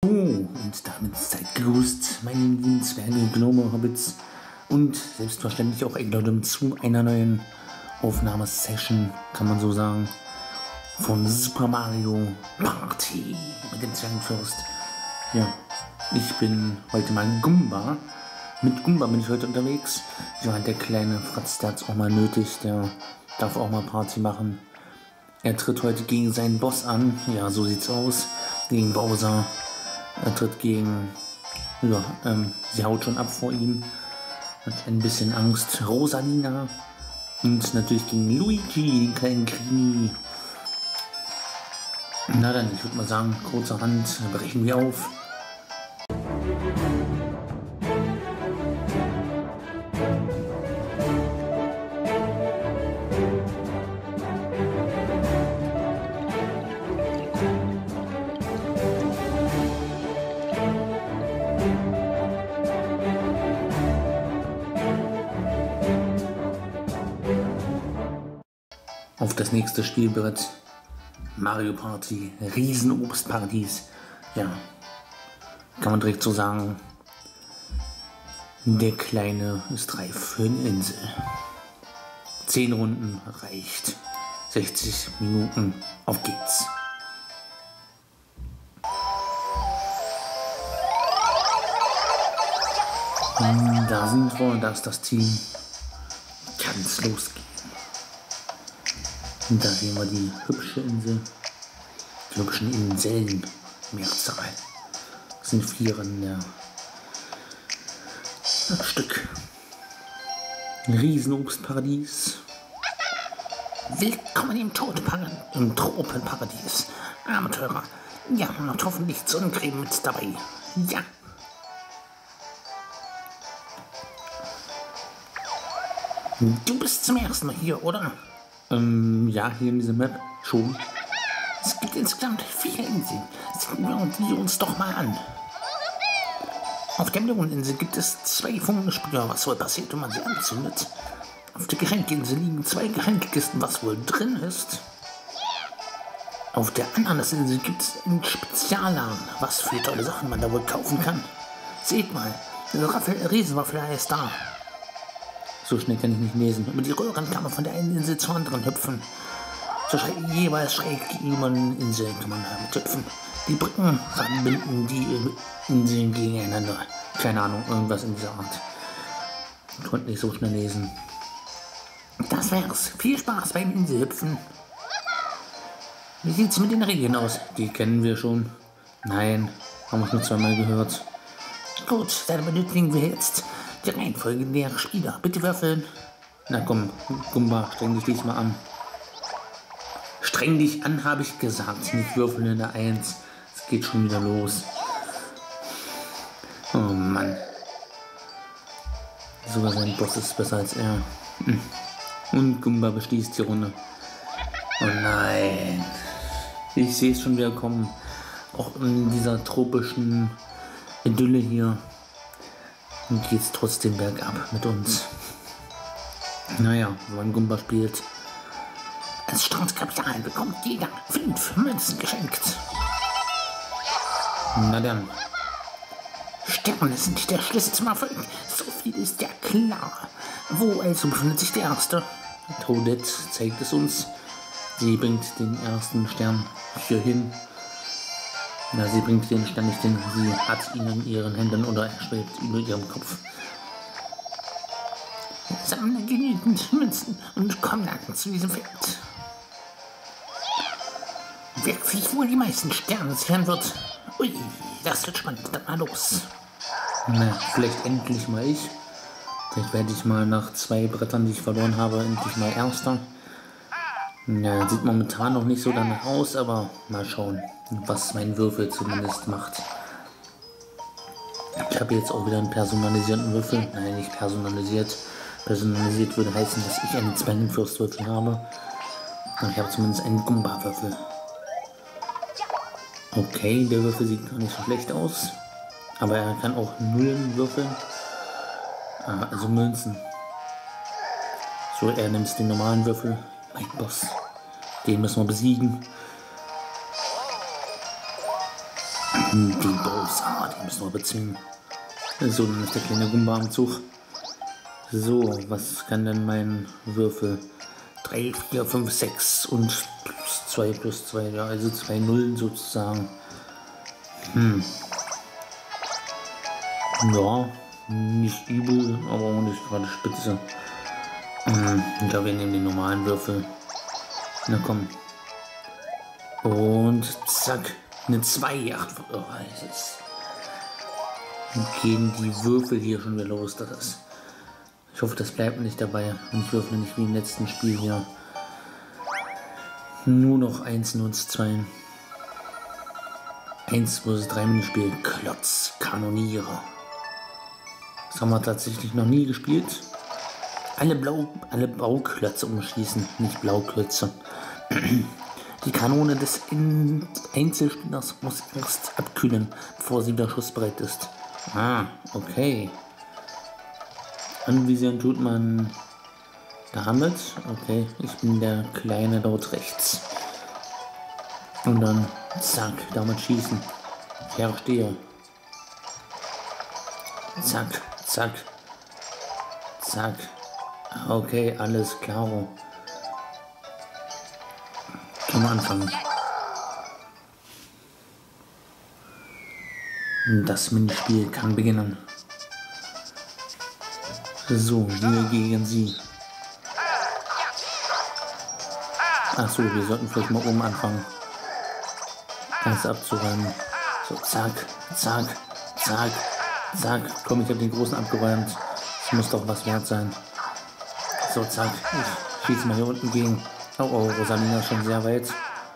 Und damit seid gegrüßt, meine lieben Zwerge, Gnome, Hobbits und selbstverständlich auch eingeladen zu einer neuen Aufnahmesession, kann man so sagen, von Super Mario Party mit dem Zwergenfürst. Ja, ich bin heute mal Gumba. Mit Gumba bin ich heute unterwegs. Ja, der kleine Fratz, der hat es auch mal nötig, der darf auch mal Party machen. Er tritt heute gegen seinen Boss an, ja, so sieht's aus, gegen Bowser. Er tritt gegen, ja, sie haut schon ab vor ihm, hat ein bisschen Angst. Rosalina und natürlich gegen Luigi, den kleinen Krimi. Na dann, ich würde mal sagen, kurzerhand brechen wir auf. Auf das nächste Spielbrett. Mario Party, Riesenobstparadies. Ja, kann man direkt so sagen. Der Kleine ist reif für eine Insel. 10 Runden reicht. 60 Minuten, auf geht's. Da sind wir, da ist das Team. Kann's losgehen. Und da sehen wir die hübsche Insel, die hübschen Inseln, Mehrzahl. Das sind 4 in der Stück. Ein Riesenobstparadies. Willkommen im Tropenparadies. Abenteurer. Ja, und hoffentlich Sonnencreme mit dabei. Ja. Du bist zum ersten Mal hier, oder? Ja, hier in dieser Map schon. Es gibt insgesamt 4 Inseln. Sehen wir uns doch mal an. Auf der Meloneninsel gibt es 2 Funkenspieler. Was wohl passiert, wenn man sie anzündet? Auf der Getränkeinsel liegen 2 Getränkekisten. Was wohl drin ist? Auf der Ananasinsel gibt es einen Spezialladen. Was für tolle Sachen man da wohl kaufen kann. Seht mal, eine Riesenwaffel ist da. So schnell kann ich nicht lesen. Über die Röhren kann man von der einen Insel zur anderen hüpfen. So jeweils schräg gegenüber den Inseln kann man damit hüpfen. Die Brücken verbinden die Inseln gegeneinander. Keine Ahnung, irgendwas in dieser Art. Ich konnte nicht so schnell lesen. Das wär's. Viel Spaß beim Inselhüpfen. Wie sieht's mit den Regeln aus? Die kennen wir schon. Nein, haben wir schon zweimal gehört. Gut, dann benötigen wir jetzt die Reihenfolge der Spieler. Bitte würfeln. Na komm, Gumba, streng dich diesmal an. Streng dich an, habe ich gesagt. Nicht würfeln in der 1. Es geht schon wieder los. Oh Mann. Sogar sein Boss ist besser als er. Und Gumba beschließt die Runde. Oh nein. Ich sehe es schon wieder kommen. Auch in dieser tropischen Idylle hier. Und geht's trotzdem bergab mit uns. Naja, wenn man Gumba spielt. Als Startkapital bekommt jeder 5 Münzen geschenkt. Na dann. Sterne sind der Schlüssel zum Erfolg. So viel ist ja klar. Wo also befindet sich der Erste? Toadette zeigt es uns. Sie bringt den ersten Stern hier hin. Na, sie bringt den Stern nicht hin, sie hat ihn in ihren Händen oder er schwebt über ihrem Kopf. Sammle genügend Münzen und komm dann zu diesem Feld. Wer sich wohl die meisten Sterne sichern wird? Ui, das wird spannend, dann mal los. Na, vielleicht endlich mal ich. Vielleicht werde ich mal nach 2 Brettern, die ich verloren habe, endlich mal Erster. Ja, sieht momentan noch nicht so danach aus, aber mal schauen, was mein Würfel zumindest macht. Ich habe jetzt auch wieder einen personalisierten Würfel. Nein, nicht personalisiert. Personalisiert würde heißen, dass ich einen Zwergenfürstwürfel habe. Und ich habe zumindest einen Gumba-Würfel. Okay, der Würfel sieht gar nicht so schlecht aus. Aber er kann auch Nullen würfeln. Also Münzen. So, er nimmt den normalen Würfel. Mein Boss. Den müssen wir besiegen. Den Bowser, den müssen wir bezwingen. So, dann ist der kleine Gumba am Zug. So, was kann denn mein Würfel? 3, 4, 5, 6 und plus 2, ja, also 2 Nullen sozusagen. Ja, nicht übel, aber auch nicht gerade spitze. Ja, wir nehmen den normalen Würfel. Na komm. Und zack, eine 2. Ach, oh, gehen die Würfel hier schon wieder los. Ich hoffe, das bleibt nicht dabei. Und ich würfel nicht wie im letzten Spiel hier. Nur noch 1 nutzt 2. 1 vs 3 Minispiel. Klotz, Kanoniere. Das haben wir tatsächlich noch nie gespielt. Alle Bauklötze umschließen, nicht Blauklötze. Die Kanone des Einzelspielers muss erst abkühlen, bevor sie wieder schussbereit ist. Ah, okay. Anvisieren tut man damit. Okay, ich bin der Kleine dort rechts. Und dann zack, damit schießen. Verstehe. Zack, zack, zack. Okay, alles klar. Können wir anfangen. Das Minispiel kann beginnen. So, wir gegen sie. Achso, wir sollten vielleicht mal oben anfangen. Alles abzuräumen. So, zack, zack, zack, zack. Komm, ich habe den großen abgeräumt. Das muss doch was wert sein. So, zack. Ich schieße mal hier unten gegen. Oh, oh, Rosalina ist schon sehr weit.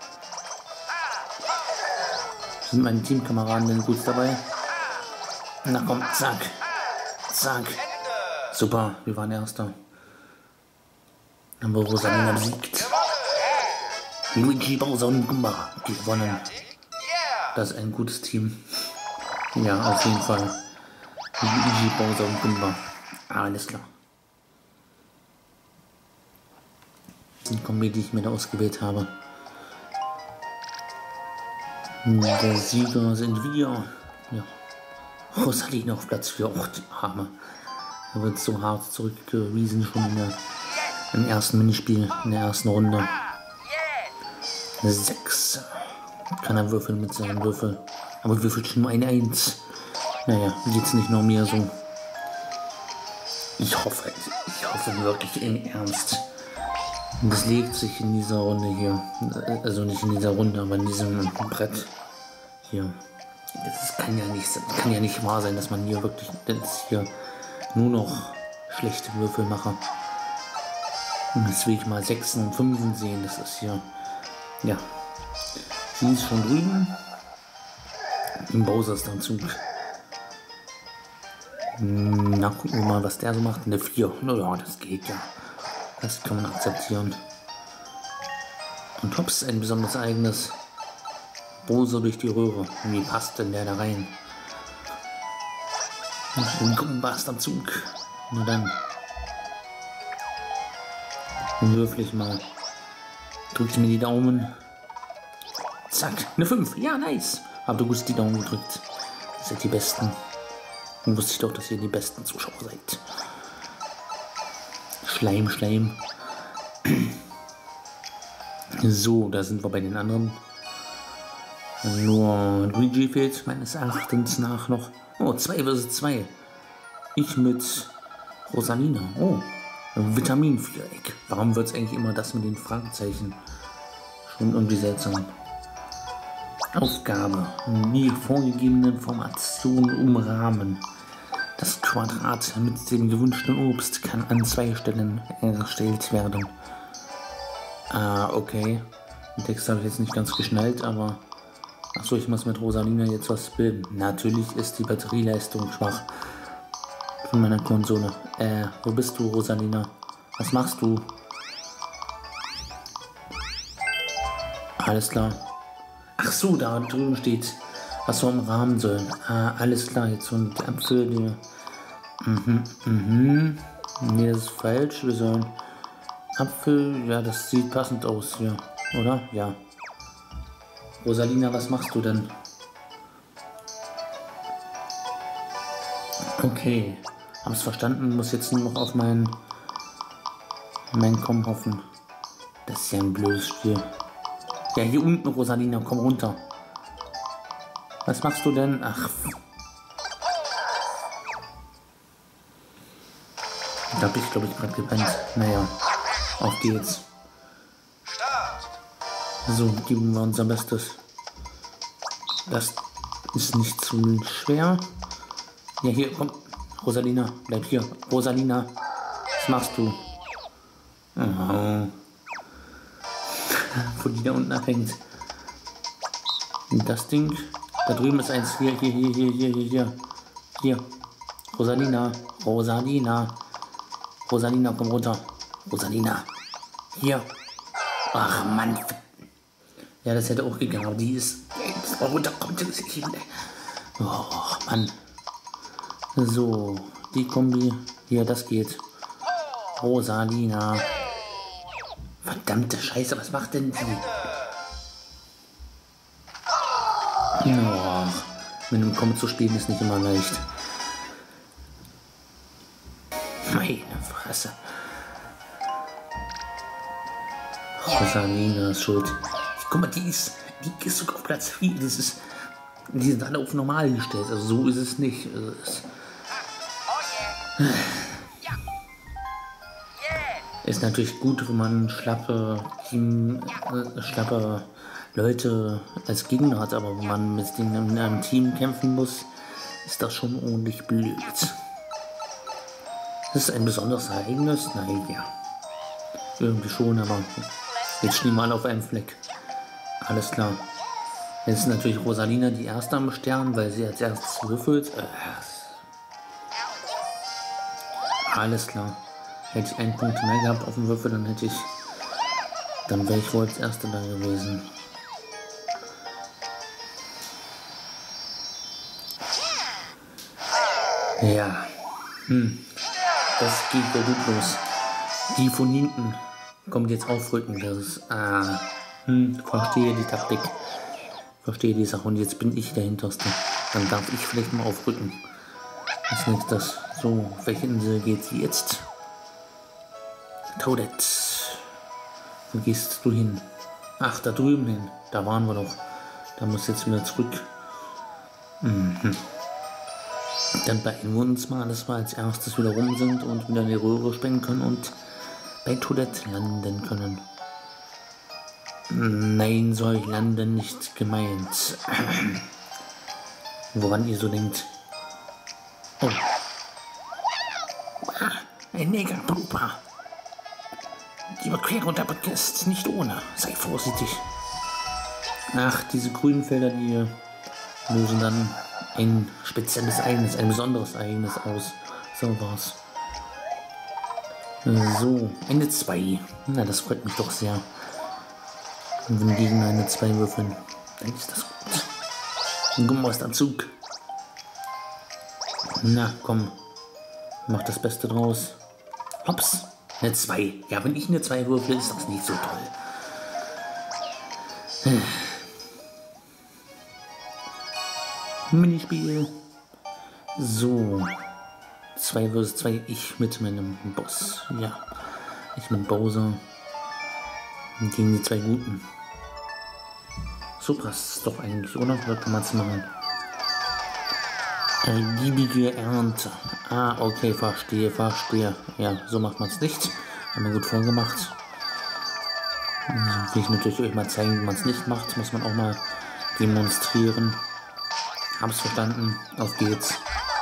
Sind meine Teamkameraden denn gut dabei? Na komm, zack. Zack. Super, wir waren Erster. Haben wir Rosalina besiegt. Luigi, Bowser und Gumba gewonnen. Das ist ein gutes Team. Ja, auf jeden Fall. Luigi, Bowser und Gumba. Alles klar. Die Kombi, die ich mir da ausgewählt habe. Der Sieger sind wir. Ja. Rosalina auf Platz 4. Och, die Arme. Er wird so hart zurückgewiesen schon im ersten Minispiel, in der ersten Runde. 6. Kann er würfeln mit seinem Würfel. Aber würfelt schon nur eine 1. Naja, geht's nicht nur mir so. Ich hoffe wirklich im Ernst. Das legt sich in dieser Runde hier. Also nicht in dieser Runde, aber in diesem Brett hier. Das kann ja nicht wahr sein, dass man hier wirklich hier nur noch schlechte Würfel mache. Und jetzt will ich mal 6 und 5 sehen. Das ist hier. Ja. Sie ist schon drüben. Im Bowser ist dann Zug. Na, gucken wir mal, was der so macht. Eine 4. Ja, das geht ja. Das kann man akzeptieren. Und hops, ein besonders eigenes. Bowser durch die Röhre. Wie passt denn der da rein? Und Gumba ist am Zug. Na dann. Dann würfel ich mal. Drückt mir die Daumen. Zack, eine 5. Ja, nice. Habt ihr gut die Daumen gedrückt. Ihr seid die Besten. Dann wusste ich doch, dass ihr die besten Zuschauer seid. Schleim, Schleim. So, da sind wir bei den anderen. Nur Luigi fehlt meines Erachtens nach noch. Oh, 2 vs 2. Ich mit Rosalina. Oh, Vitaminviereck. Warum wird es eigentlich immer das mit den Fragezeichen? Schon irgendwie seltsam. Aufgabe. Die vorgegebenen Formationen umrahmen. Das Quadrat mit dem gewünschten Obst kann an 2 Stellen erstellt werden. Ah, okay. Den Text habe ich jetzt nicht ganz geschnallt, aber... Achso, ich muss mit Rosalina jetzt was bilden. Natürlich ist die Batterieleistung schwach von meiner Konsole. Wo bist du, Rosalina? Was machst du? Alles klar. Ach so, da drüben steht, was wir umrahmen sollen. Ah, alles klar, jetzt so die Apfel, die... Nee, das ist falsch. Wir sollen... Apfel, ja, das sieht passend aus hier, oder? Ja. Rosalina, was machst du denn? Okay, hab's verstanden, muss jetzt nur noch auf mein Komm hoffen. Das ist ja ein blödes Spiel. Ja, hier unten, Rosalina, komm runter. Was machst du denn? Ach. Da hab ich, glaube ich, gerade gepennt. Naja, auf geht's. So, geben wir unser Bestes. Das ist nicht zu schwer. Ja, hier, komm. Rosalina, bleib hier. Rosalina, was machst du? Oh. Wo die da unten abhängt. Und das Ding, da drüben ist eins. Hier. Rosalina, komm runter. Rosalina, hier. Ach, Mann. Ja, das hätte auch gegangen, aber die ist runterkommt. Oh, Mann. So, die Kombi. Hier, das geht. Rosalina. Verdammte Scheiße, was macht denn die? Oh, mit einem Kommen zu spielen ist nicht immer leicht. Meine Fresse. Rosalina ist schuld. Guck mal, die ist sogar auf Platz 4. Die sind alle auf normal gestellt. Also so ist es nicht. Ist natürlich gut, wenn man schlappe Leute als Gegner hat, aber wenn man mit denen in einem Team kämpfen muss, ist das schon ordentlich blöd. Das ist ein besonderes Ereignis? Naja, irgendwie schon, aber jetzt stehen wir alle auf einem Fleck. Alles klar. Jetzt ist natürlich Rosalina die Erste am Stern, weil sie als erstes würfelt. Alles klar. Hätte ich einen Punkt mehr gehabt auf dem Würfel, dann wäre ich wohl als Erster da gewesen. Ja. Das geht ja gut los. Die von hinten kommt jetzt aufrücken. Das ist, verstehe die Taktik. Verstehe die Sache. Und jetzt bin ich der Hinterste. Dann darf ich vielleicht mal aufrücken. Als nächstes. So, auf welche Insel geht sie jetzt? Toadette. Wo gehst du hin? Ach, da drüben hin. Da waren wir doch. Da muss jetzt wieder zurück. Dann beeilen wir uns mal, dass wir als erstes wieder rum sind und wieder in die Röhre springen können und bei Toadette landen können. Nein, solch landen nicht gemeint. Woran ihr so denkt. Oh. Ein Mega-Blooper. Die Überquerung der Brücke ist nicht ohne. Sei vorsichtig. Ach, diese grünen Felder, die lösen dann ein spezielles Ereignis, ein besonderes Ereignis aus. So war's. So, eine 2. Na, das freut mich doch sehr. Und wenn gegen eine 2 würfeln, dann ist das gut. Ein Gummausterzug. Na, komm. Mach das Beste draus. Hops. Eine 2. Ja, wenn ich eine 2 würfel, ist das nicht so toll. Minispiel. So. 2 vs 2. Ich mit meinem Boss. Ja. Ich mit Bowser. Gegen die 2 Guten. So passt es doch eigentlich, oder? Was kann man es machen? Ergiebige Ernte. Ah, okay, verstehe. Ja, so macht man es nicht. Haben wir gut vorgemacht. Will ich natürlich euch mal zeigen, wie man es nicht macht. Muss man auch mal demonstrieren. Hab's verstanden. Auf geht's.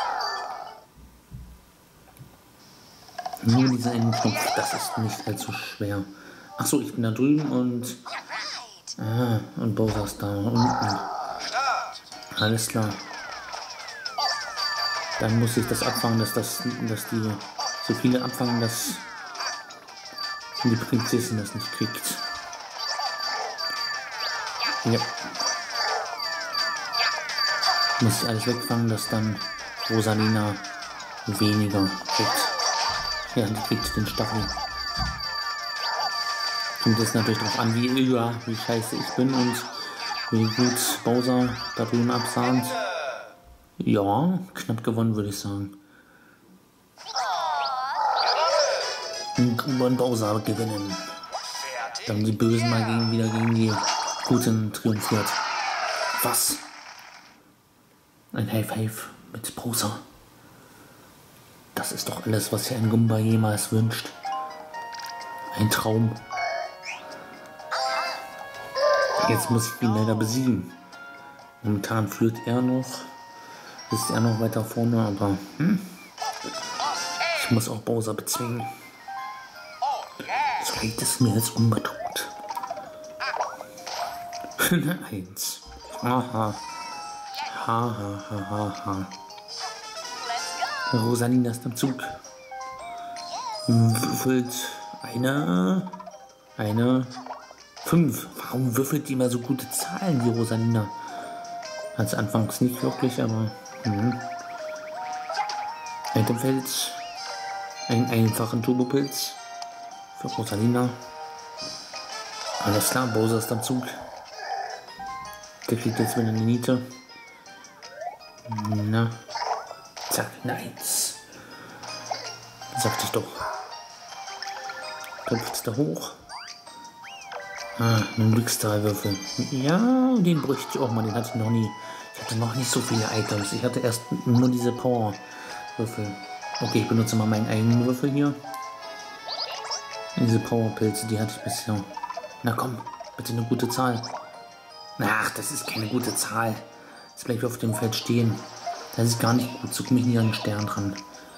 Nur dieser einen Knopf, das ist nicht allzu schwer. Achso, ich bin da drüben und Bowser ist da unten. Alles klar. Dann muss ich das abfangen, dass die so viele abfangen, dass die Prinzessin das nicht kriegt. Ja. Muss ich alles wegfangen, dass dann Rosalina weniger kriegt. Ja, die kriegt den Stachel. Kommt jetzt natürlich darauf an, wie scheiße ich bin und wie gut Bowser da drüben absahnt. Ja, knapp gewonnen, würde ich sagen. und Bowser gewinnen. Dann die Bösen mal wieder gegen die Guten triumphiert. Was? Ein High Five mit Bowser. Das ist doch alles, was sich ein Goomba jemals wünscht. Ein Traum. Jetzt muss ich ihn leider besiegen. Momentan führt er noch. Ist er noch weiter vorne, aber ich muss auch Bowser bezwingen. So leid es mir jetzt unbedingt. 1. Haha. Hahaha. Rosalina ist am Zug. Würfelt eine 5. Warum würfelt die immer so gute Zahlen, die Rosalina? Hat es anfangs nicht wirklich, aber Itemfeld. Einen einfachen Turbopilz für Rosalina. Alles klar, Bowser ist am Zug. Der kriegt jetzt wieder eine Niete. Na. Zack, nice. Sagte ich doch. Köpft da hoch. Ein Glücksstrahlwürfel. Ja, den bräuchte ich auch mal. Den hatte ich noch nie. Ich hatte noch nicht so viele Items. Ich hatte erst nur diese Powerwürfel. Okay, ich benutze mal meinen eigenen Würfel hier. Diese Powerpilze, die hatte ich bisher. Na komm, bitte eine gute Zahl. Ach, das ist keine gute Zahl. Jetzt bleibe ich auf dem Feld stehen. Das ist gar nicht gut. So komme ich nie an den Stern dran.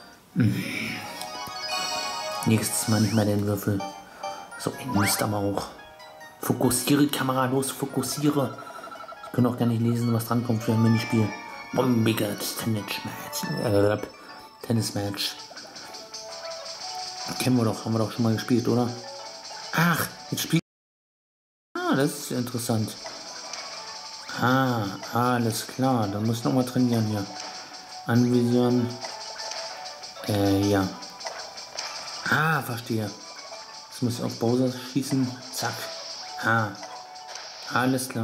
Nächstes Mal nicht mehr den Würfel. So ein Mist aber auch. Fokussiere, Kamera, los, fokussiere. Ich kann auch gar nicht lesen, was drankommt für ein Minispiel. Bombiger Tennismatch. Kennen wir doch, haben wir doch schon mal gespielt, oder? Ach, jetzt spielt. Das ist interessant. Alles klar. Dann muss ich noch mal trainieren hier. Anvisieren. Ja. Verstehe. Jetzt muss ich auf Bowser schießen. Zack. Alles klar.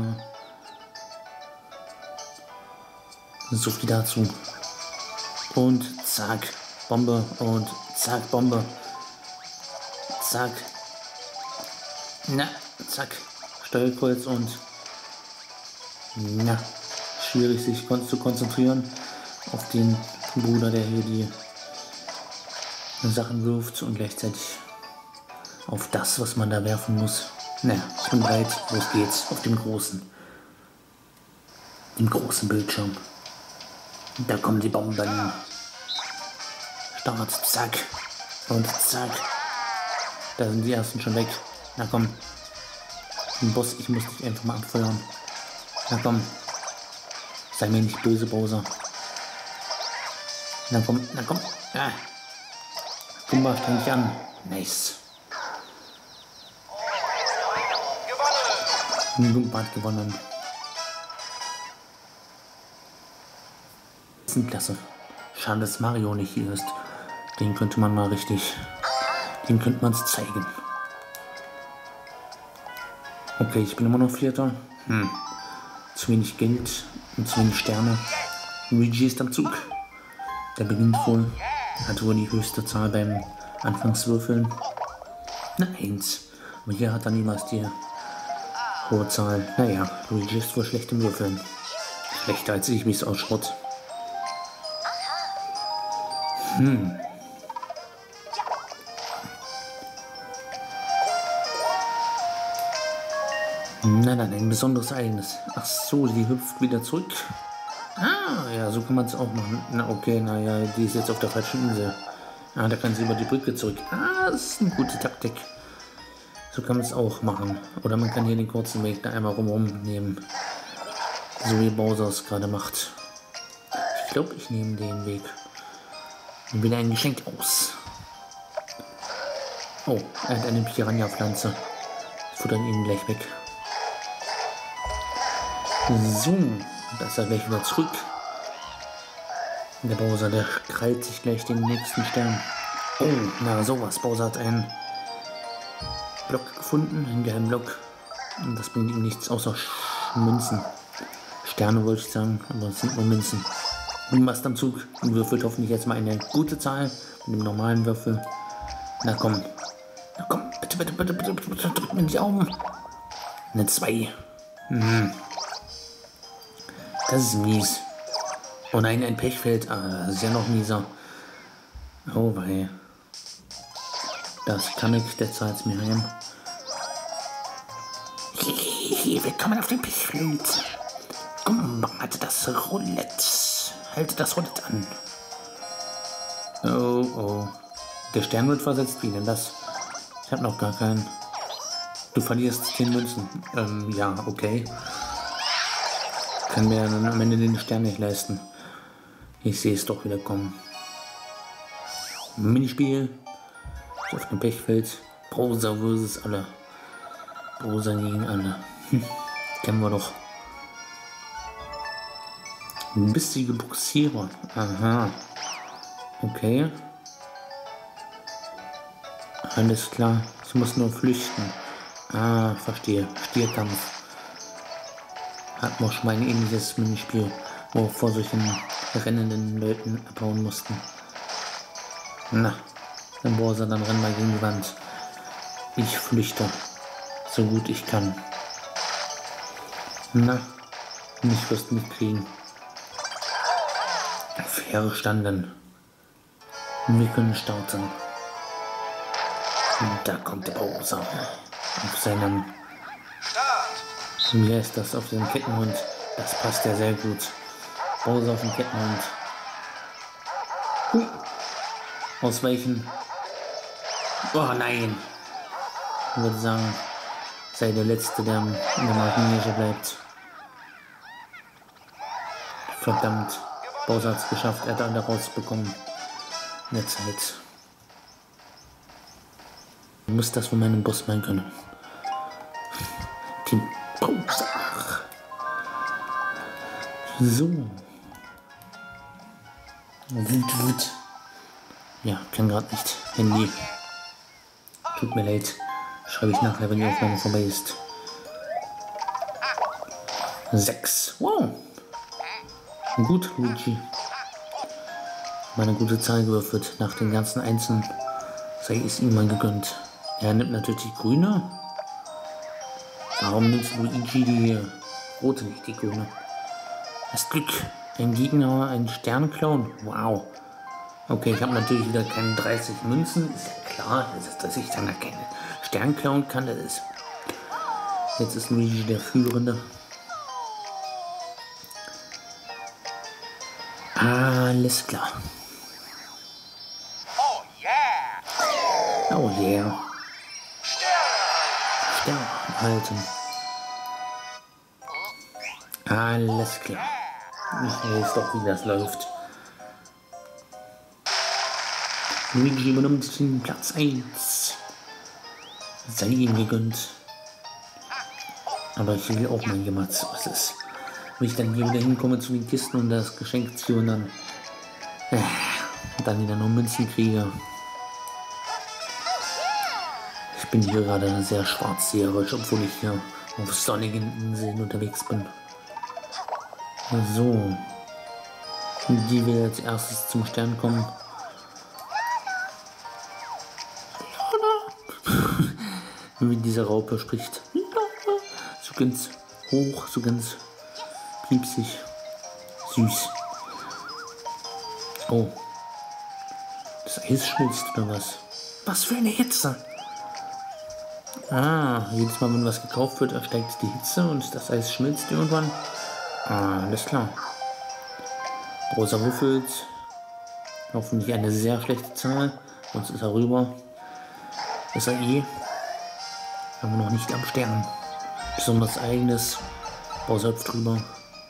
So viel dazu. Und zack. Bombe. Und zack. Bombe. Zack. Na, zack. Steuerkreuz und na, schwierig sich zu konzentrieren auf den Bruder, der hier die Sachen wirft und gleichzeitig auf das, was man da werfen muss. Na, ich bin bereit. Los geht's. Auf dem großen Bildschirm. Da kommen die Bomben. Start, zack. Und zack. Da sind die ersten schon weg. Na komm. Boss, ich muss dich einfach mal abfeuern. Na komm. Sei mir nicht böse, Bowser. Na komm. Goomba, streng dich an. Nice. Goomba hat gewonnen. Klasse. Schade, dass Mario nicht hier ist. Den könnte man mal richtig. Dem könnte man es zeigen. Okay, ich bin immer noch Vierter. Zu wenig Geld und zu wenig Sterne. Luigi ist am Zug. Der beginnt wohl. Hat wohl die höchste Zahl beim Anfangswürfeln. Na, 1. Aber hier hat er niemals die hohe Zahl. Naja, Luigi ist wohl schlecht im Würfeln. Schlechter als ich, wie es ausschaut. Nein, ein besonderes Ereignis. Ach so, die hüpft wieder zurück. Ja, so kann man es auch machen. Na okay, naja, die ist jetzt auf der falschen Insel. Da kann sie über die Brücke zurück. Das ist eine gute Taktik. So kann man es auch machen. Oder man kann hier den kurzen Weg da einmal rumrum nehmen. So wie Bowser es gerade macht. Ich glaube, ich nehme den Weg. Und wähle ein Geschenk aus. Oh, er hat eine Piranha-Pflanze. Futtern ihn gleich weg. So, da ist er gleich wieder zurück. Der Bowser, der krallt sich gleich den nächsten Stern. Oh, na sowas. Bowser hat einen Block gefunden, einen geheimen Block. Und das bringt ihm nichts außer Münzen. Sterne wollte ich sagen, aber es sind nur Münzen. Und was am Zug? Und würfelt hoffentlich jetzt mal eine gute Zahl mit dem normalen Würfel. Na komm, Na komm, bitte, bitte, bitte, bitte, bitte, drück mir die Augen. Eine 2. Das ist mies. Oh nein, ein Pechfeld. Das ist ja noch mieser. Oh wei. Das kann ich, der zahlt mir heim. Hier, wir kommen auf den Pechfeld. Komm, halte das Roulette. Halte das Roulette an. Oh, oh. Der Stern wird versetzt. Wie denn das? Ich habe noch gar keinen. Du verlierst 10 Münzen. Ja, okay. Kann mir dann am Ende den Stern nicht leisten. Ich sehe es doch wieder kommen. Minispiel. Auf dem Pechfeld. Browser versus alle. Browser gegen alle. Kennen wir doch. Bissige Buchsierer. Aha. Okay. Alles klar. Ich muss nur flüchten. Ah, verstehe. Stierkampf. Hat man schon mal ein ähnliches Minispiel, wo wir vor solchen rennenden Leuten abhauen mussten. Na, dann Bowser, dann rennen wir gegen die Wand. Ich flüchte, so gut ich kann. Na, nicht wirst mitkriegen. Verstanden. Wir können starten. Und da kommt der Bowser auf seinem... Wie heißt das, auf dem Kettenhund? Das passt ja sehr gut. Bowser auf dem Kettenhund. Ausweichen. Oh nein. Ich würde sagen, sei der Letzte, der in der Manege bleibt. Verdammt. Bowser hat es geschafft, er hat alle rausbekommen. In der Zeit. Ich muss das von meinem Boss mal können. Die Bowser. So. Wut. Ja, kann gerade nicht. Handy. Tut mir leid. Schreibe ich nachher, wenn die Aufnahme vorbei ist. 6. Wow. Gut, Luigi. Meine gute Zahl gewürfelt. Nach den ganzen Einzelnen sei es ihm mal gegönnt. Er nimmt natürlich die grüne. Warum nimmt Luigi die rote, nicht die grüne? Das Glück. Ein Gegner, ein Sternklauen. Wow. Okay, ich habe natürlich wieder keine 30 Münzen. Ist ja klar, dass ich dann keine Stern klauen kann. Das ist. Jetzt ist Luigi der Führende. Alles klar. Oh yeah! Oh yeah. Stern halten. Alles klar. Ich weiß doch, wie das läuft. Luigi übernimmt den Platz 1. Sei ihm gegönnt. Aber ich will auch mein Gematz. Was ist? Wenn ich dann hier wieder hinkomme zu den Kisten und das Geschenk ziehe und dann wieder nur Münzen kriege. Ich bin hier gerade sehr schwarzseherisch, obwohl ich hier auf sonnigen Inseln unterwegs bin. So. Die will als erstes zum Stern kommen. Wie diese Raupe spricht. So ganz hoch, so ganz piepsig. Süß. Oh. Das Eis schmilzt oder was? Was für eine Hitze. Jedes Mal, wenn was gekauft wird, steigt die Hitze und das Eis schmilzt irgendwann. Alles klar. Rosa würfelt. Hoffentlich eine sehr schlechte Zahl. Sonst ist er rüber. Ist er eh. Aber noch nicht am Stern. Besonders eigenes. Bowser hüpft drüber.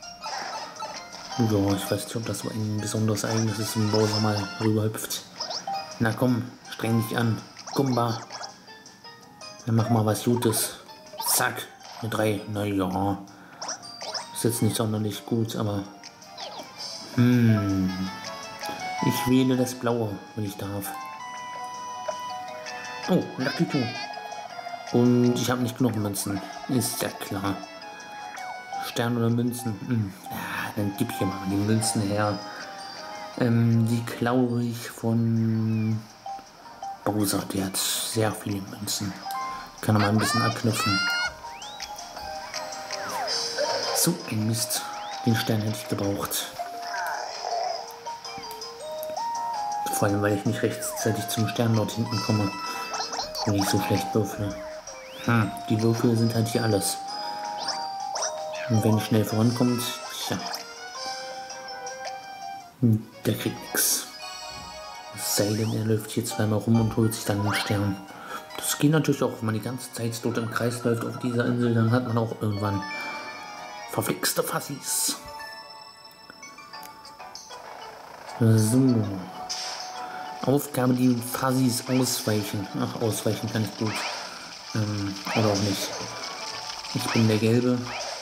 Ja, ich weiß nicht, ob das so ein besonderes Eigenes ist, wenn Bowser mal rüber hüpft. Na komm, streng dich an. Gumba. Dann mach mal was Gutes. Zack. Eine 3. Naja. Ist jetzt nicht sonderlich gut, aber... Ich wähle das Blaue, wenn ich darf. Oh, Lucky 2. Und ich habe nicht genug Münzen. Ist ja klar. Stern oder Münzen? Ja, dann gib hier mal die Münzen her. Die klaue ich von Bowser, der hat sehr viele Münzen. Kann er mal ein bisschen anknüpfen. So ein Mist. Den Stern hätte ich gebraucht. Vor allem, weil ich nicht rechtzeitig zum Stern dort hinten komme. Wenn ich so schlecht würfle. Die Würfel sind halt hier alles. Und wenn ich schnell vorankommt, tja. Der kriegt nichts. Es sei denn, er läuft hier zweimal rum und holt sich dann einen Stern. Das geht natürlich auch, wenn man die ganze Zeit dort im Kreis läuft auf dieser Insel, dann hat man auch irgendwann verflixte Fassis. So. Aufgabe, die Fassis ausweichen. Ach, ausweichen kann ich gut. Oder auch nicht. Ich bin der Gelbe.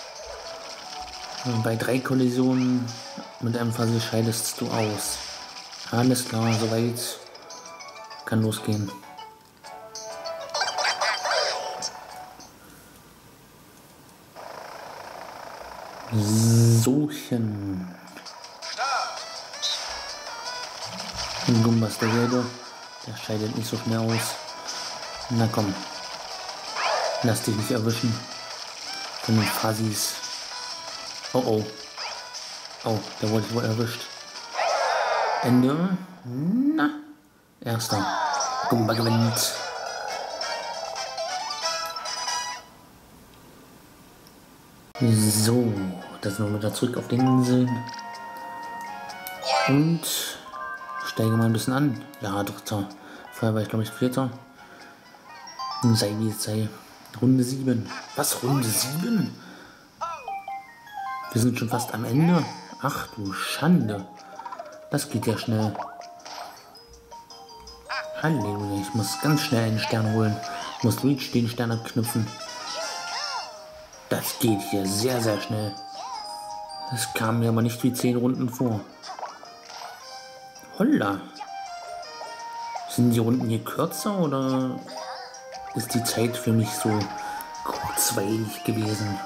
Bei 3 Kollisionen mit einem Fassi scheidest du aus. Alles klar, soweit. Kann losgehen. Sochen. Gumbas der Gelbe. Der scheidet nicht so schnell aus. Na komm. Lass dich nicht erwischen. Von den Fassis. Oh oh. Oh, der wurde wohl erwischt. Ende. Na. Erster. Gumba gewinnt. So. Da sind wir wieder zurück auf den Inseln. Und steige mal ein bisschen an. Ja, Dritter. Vorher war ich glaube ich Vierter. Sei wie es sei. Runde 7. Was? Runde 7? Wir sind schon fast am Ende. Ach du Schande. Das geht ja schnell. Halleluja, ich muss ganz schnell einen Stern holen. Ich muss Reach den Stern abknüpfen. Das geht hier sehr, sehr schnell. Das kam mir aber nicht wie 10 Runden vor. Holla. Sind die Runden hier kürzer oder ist die Zeit für mich so kurzweilig gewesen?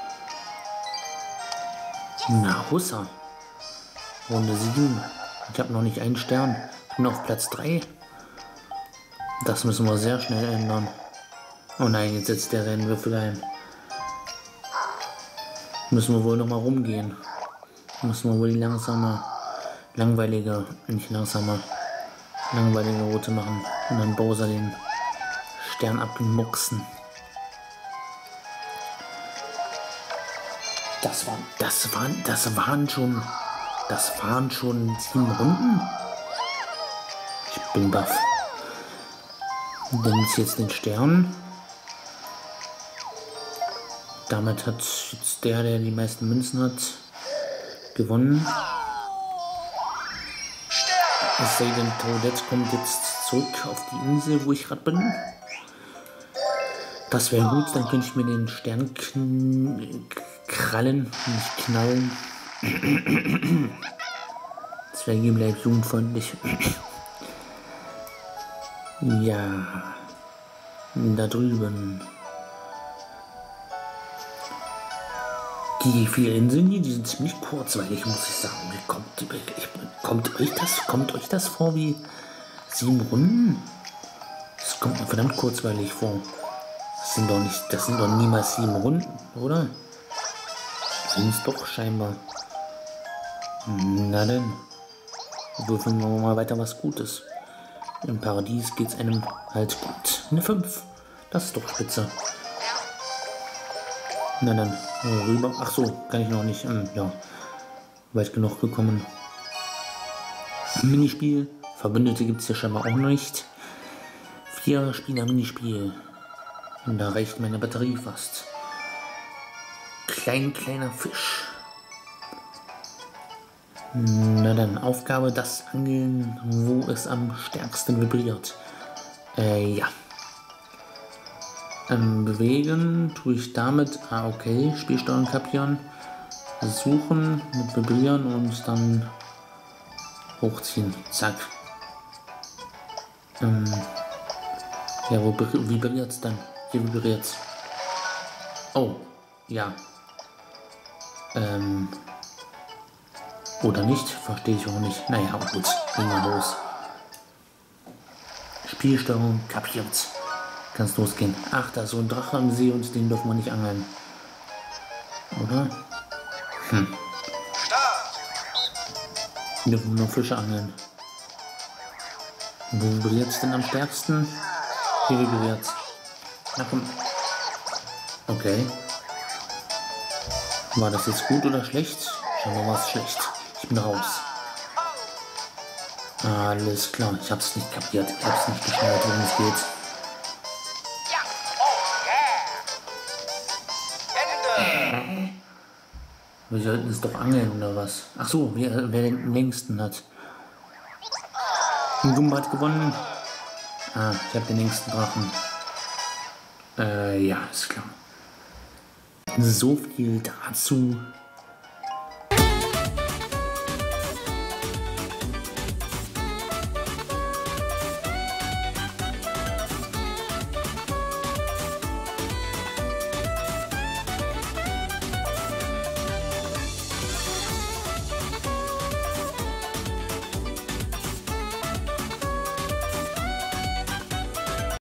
Na, Hussa. Runde 7. Ich habe noch nicht einen Stern. Ich bin auf Platz 3. Das müssen wir sehr schnell ändern. Oh nein, jetzt setzt der seinen Würfel ein. Müssen wir wohl noch mal rumgehen. Müssen wir wohl die langweilige Route machen. Und dann Bowser den Stern abmuchsen. Das waren schon 7 Runden? Ich bin baff. Dann ist jetzt den Stern. Damit hat jetzt der die meisten Münzen hat, gewonnen. Es sei denn, Toadette kommt jetzt zurück auf die Insel, wo ich gerade bin. Das wäre gut, dann könnte ich mir den Stern krallen, nicht knallen. Zwerge bleibt jugendfreundlich. Ja, da drüben. Die 4 Inseln hier, die sind ziemlich kurzweilig, muss ich sagen. Kommt euch das vor wie 7 Runden? Das kommt mir verdammt kurzweilig vor. Das sind doch niemals 7 Runden, oder? Sind es doch scheinbar. Na denn. Würfeln wir mal weiter was Gutes. Im Paradies geht's einem halt gut. Eine 5. Das ist doch spitze. Na dann, rüber. Ach so, kann ich noch nicht. Ja, weit genug gekommen. Minispiel. Verbündete gibt es hier scheinbar auch nicht. 4 Spieler Minispiel. Und da reicht meine Batterie fast. Kleiner Fisch. Na dann, Aufgabe, das Angeln, wo es am stärksten vibriert. Ja. Bewegen tue ich damit. Okay, Spielsteuerung kapieren. Suchen mit Vibrieren und dann hochziehen. Zack. Ja, wo vibriert es dann? Hier vibriert es. Oh, ja. Oder nicht? Verstehe ich auch nicht. Naja, gut. Gehen wir los. Spielsteuerung kapiert. Kann's losgehen. Ach, da ist so ein Drache am See und den dürfen wir nicht angeln. Oder? Wir dürfen nur Fische angeln. Wo vibriert's denn am stärksten? Hier vibriert's. Na komm. Okay. War das jetzt gut oder schlecht? Scheinbar war es schlecht. Ich bin raus. Alles klar, ich hab's nicht kapiert. Ich hab's nicht geschnallt, worum es geht. Wir sollten es doch angeln oder was? Ach so, wer den längsten hat. Ein Gumba hat gewonnen. Ah, ich habe den längsten Drachen. Ja, ist klar. So viel dazu.